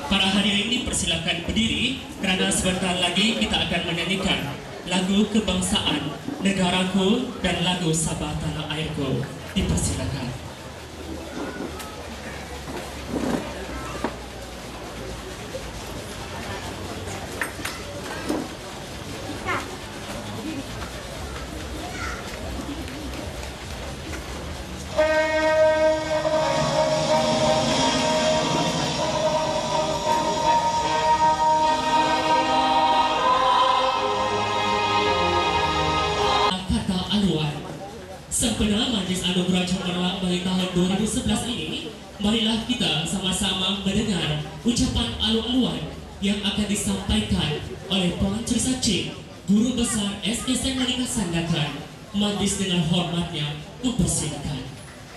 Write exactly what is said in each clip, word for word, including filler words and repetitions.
Para hadirin dipersilakan berdiri kerana sebentar lagi kita akan menyanyikan lagu kebangsaan negaraku dan lagu Sabah Tanah Airku. Dipersilakan. Sempena Majlis Anugerah Cemerlang bagi tahun dua ribu sebelas ini, marilah kita sama-sama mendengar ucapan alu-aluan yang akan disampaikan oleh Puan Teresa Cik, Guru Besar S K Semonika Sandakan. Majlis dengan hormatnya mempersilakan.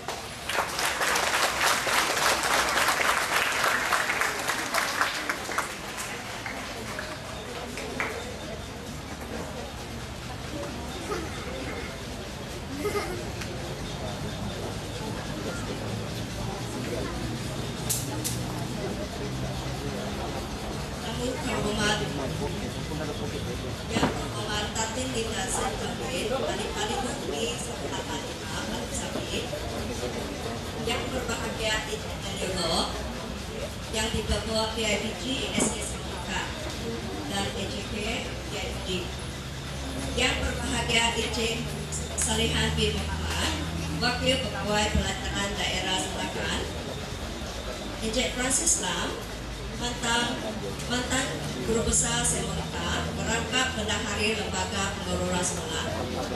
Yang terhormat Tatin Linda Senjamit, Kali-Kali Menteri Sabta Lima, Sabit, yang berbahagia di Tenyogo, yang dibawa P I B G S K Semonika dan E J P P I B G, yang berbahagia I C Salihan bin Muhammad, Wakil Pegawai Pelataran Daerah Selatan, E J Francis Lam, mantan mantan Guru Besar Semonika, merangkap bendahari Lembaga Pengelola Sekolah,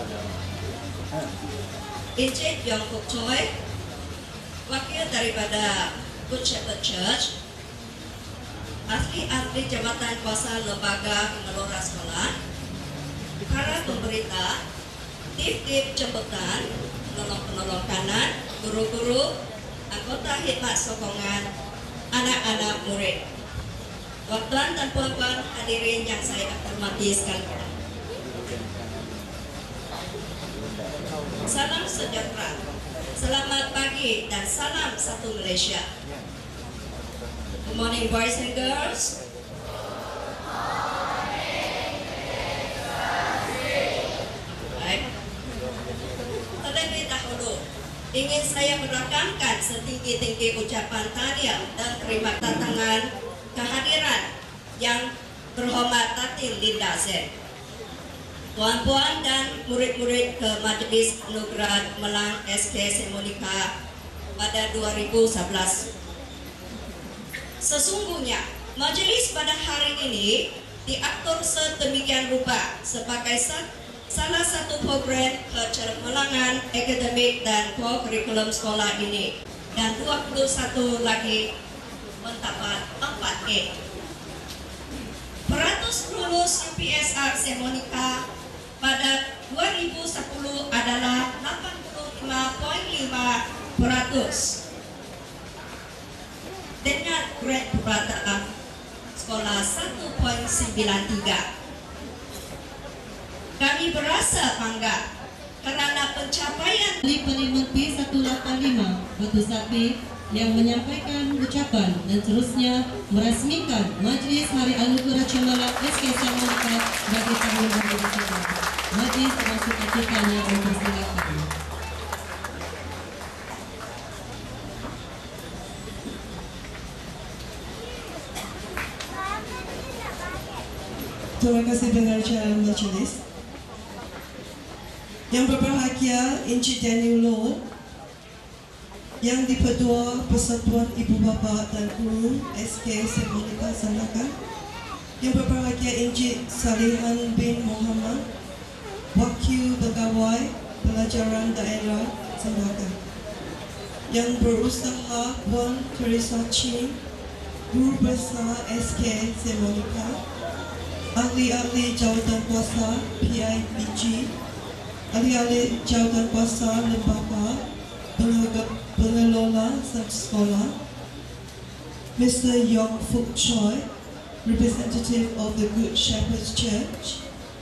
Encik Yong Kok Choi, wakil daripada Good Shepherd Church, ahli-ahli jabatan kuasa Lembaga Pengelola Sekolah, para pemerintah, tip-tip jemputan, penolong-penolong kanan, guru-guru, anggota khidmat sokongan, anak-anak murid. Tuan-tuan dan puan-puan hadirin yang saya hormati sekalian. Salam sejahtera, selamat pagi dan salam satu Malaysia. Good morning boys and girls. Baik. Terlebih dahulu ingin saya merakamkan setinggi-tinggi ucapan tahniah dan terima tantangan kehadiran yang terhormat Tatin Linda Sen, tuan-puan dan murid-murid ke Majlis Anugerah Cemerlang S K Semonika pada dua ribu sebelas. Sesungguhnya majlis pada hari ini diatur sedemikian rupa sebagai salah satu program kecemerlangan akademik dan kurikulum sekolah ini, dan dua puluh satu lagi mendapat empat A. Peratus lulus U P S R Semonika pada dua ribu sepuluh adalah delapan puluh lima koma lima peratus dengan grade perataan sekolah satu koma sembilan tiga. Kami berasa bangga kerana pencapaian Ahli Parlimen P seratus lapan puluh lima Batu Sapi yang menyampaikan ucapan dan terusnya merasmikan Majlis Hari Anugerah Cemerlang S K Semonika bagi tahun dua ribu sebelas. Majlis termasuk ketikanya mempersilakan. Terima kasih pengacara majlis. Yang berbahagia Encik Daniel Low, yang di-Pertua Persatuan Ibu Bapa dan Guru S K Semonika Sandakan, yang berbahagia Encik Salihan bin Muhammad, Wakil Pegawai Pelajaran Daerah Sandakan, yang berusaha Puan Teresa Cik, Guru Besar S K Semonika, ahli-ahli jawatan kuasa P I B G, ahli-ahli jawatan kuasa Lembaga Pengelola Sekolah, Mister Yong Kok Choi, representative of the Good Shepherd Church,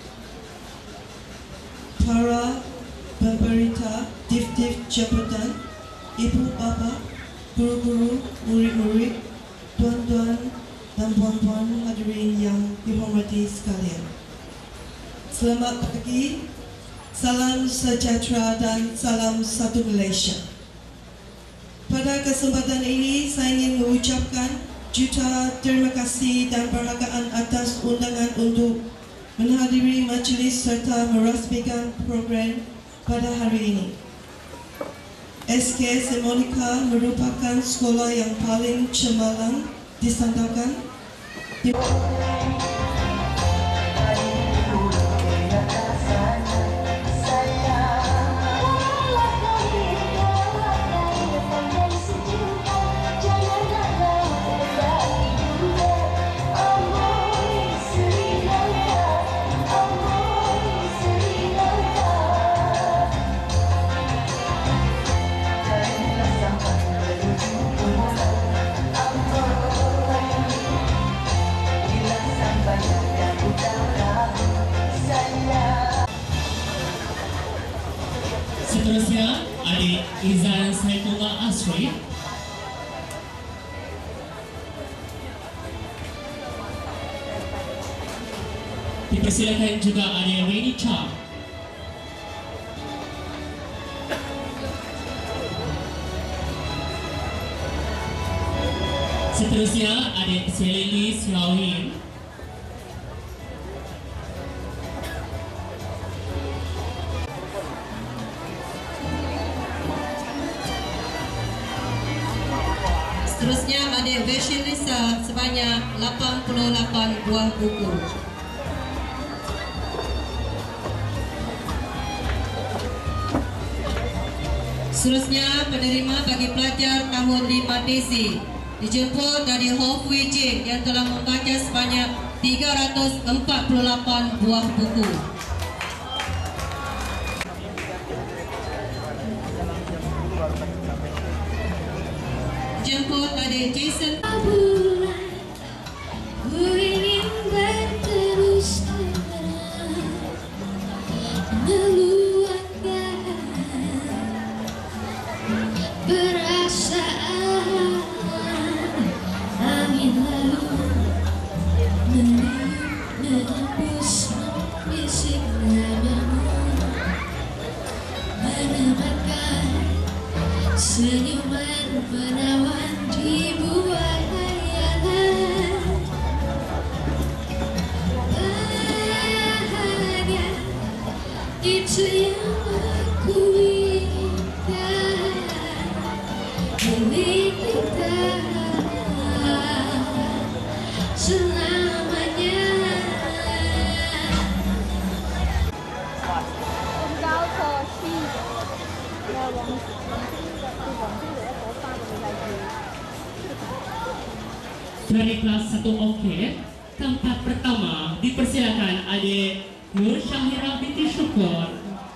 para pemerintah, dif-dif jabatan, ibu bapa, guru-guru, murid-murid, tuan-tuan dan puan-puan hadirin yang dihormati sekalian. Selamat pagi, salam sejahtera dan salam satu Malaysia. Pada kesempatan ini saya ingin mengucapkan juta terima kasih dan penghargaan atas undangan untuk menghadiri majlis serta merasmikan program pada hari ini. S K S Monica merupakan sekolah yang paling cemerlang di Sandakan. Di Seterusnya, adik Izan Saifullah Asri. Dipersilakan juga adik Rainy Chang. Seterusnya, adik Selini Siawin. Seterusnya adik Veshin Lisa sebanyak lapan puluh lapan buah buku. Seterusnya penerima bagi pelajar tahun lima D C dijemput dari Ho Fui Jing yang telah membaca sebanyak tiga ratus empat puluh lapan buah buku. Jemput adik Jason. Bulan, ku ingin berterus terang meluapkan perasaan angin lalu menembus bisik namamu, menemukan senyuman menawan di buah hayalan. Bahagia itu yang aku inginkan, milik kita selamanya. Dari kelas satu O K, tempat pertama dipersilakan adik Nur Syahira binti Syukur.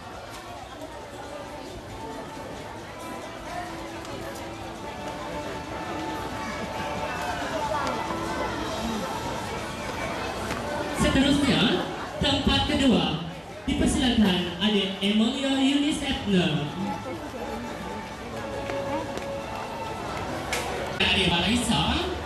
Seterusnya, tempat kedua dipersilakan adik Emilia Yunis Ebner. Adik Marisa.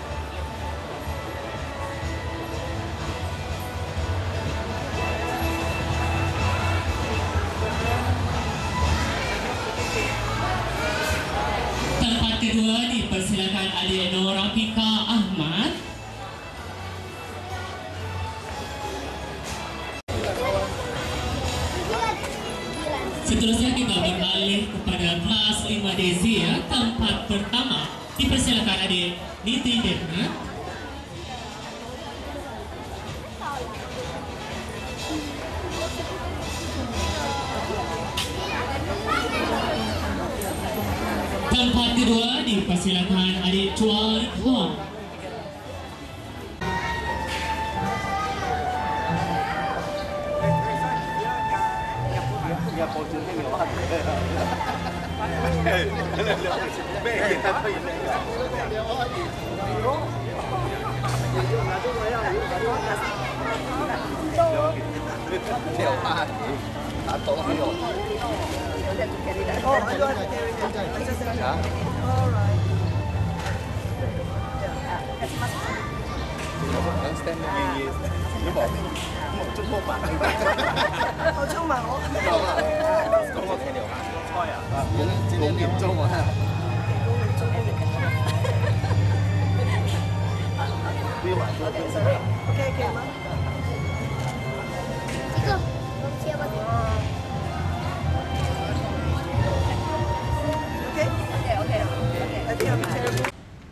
Tempat kedua dipersilakan adik Nora Pika Ahmad. Seterusnya kita beralih kepada kelas lima D Z ya. Tempat pertama dipersilakan adik Niti Devna. Tempat kedua dipersilakan adik Chua Lik Hong. 好匆忙哦。 六點鐘啊！ OK OK 嗎？ 這個我切吧。 OK OK OK OK。I think I'll be terrible.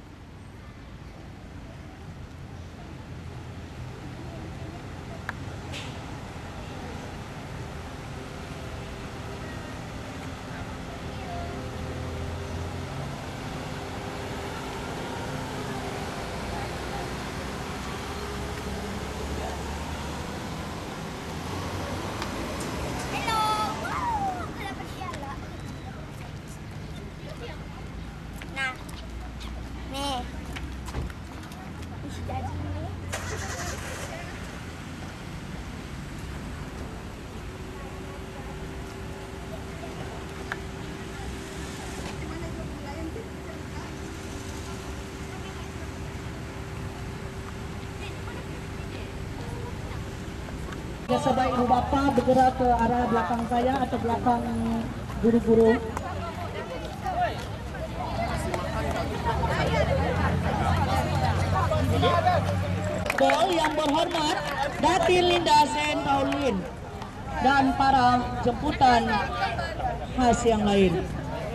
Sebaik ibu bapa bergerak ke arah belakang saya atau belakang guru-guru. Bol yang berhormat Datin Linda Sen Paulin dan para jemputan khas yang lain.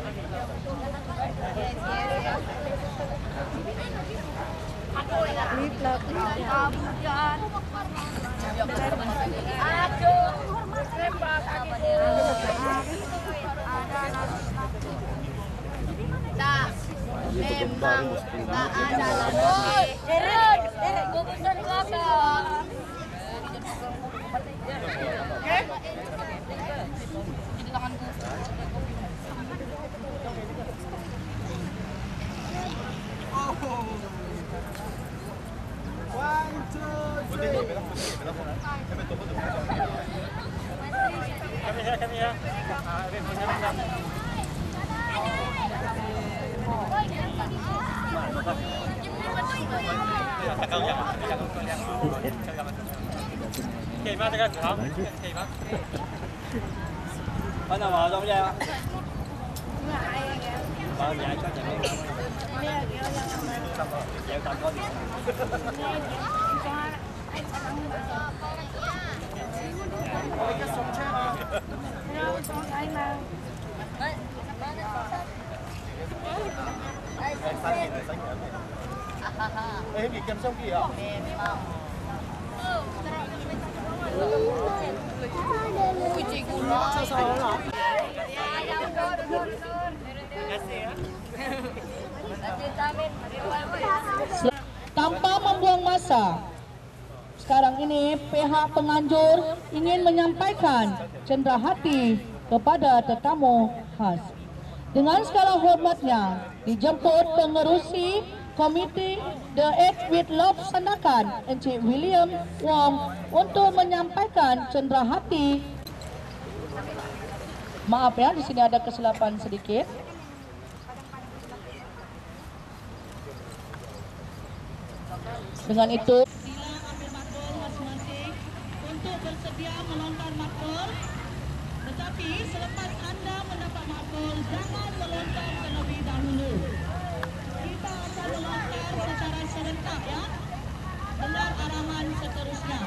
Tak, memang tak ada lagi. Derek, Derek, gue pesan belakang. Oke? Jadi tanganku. One, two, three. Kami ya, kami ya. Kì má cái gì không? Kì má. Ở nào mà trong ra? Ờ, dạ cho chị đi. Dạ tao có gì. Cái sông chết à? Đâu, con thấy mà. Em bị kem sông kìa à? Ui, chị gula. Sao sao hả? Tanpa membuang masa, sekarang ini pihak penganjur ingin menyampaikan cenderahati kepada tetamu khas. Dengan segala hormatnya dijemput pengerusi Komiti The Eight with Love Sandakan Encik William Wong untuk menyampaikan cenderahati. Maaf ya, di sini ada kesilapan sedikit. Dengan itu, sila ambil makbul masing-masing untuk bersedia melontar makbul. Tetapi selepas anda mendapat makbul, jangan melontar terlebih dahulu. Kita akan melontar secara serentak ya, dengan arahan seterusnya.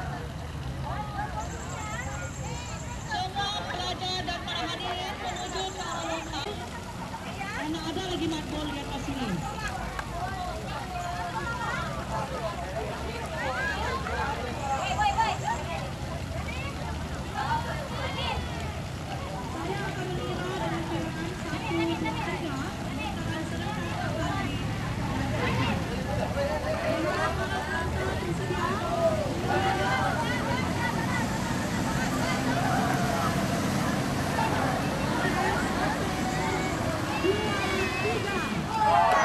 Semua pelajar dan para hadirin menuju ke arah lontar. Karena ada lagi makbul di atas sini. Tiga.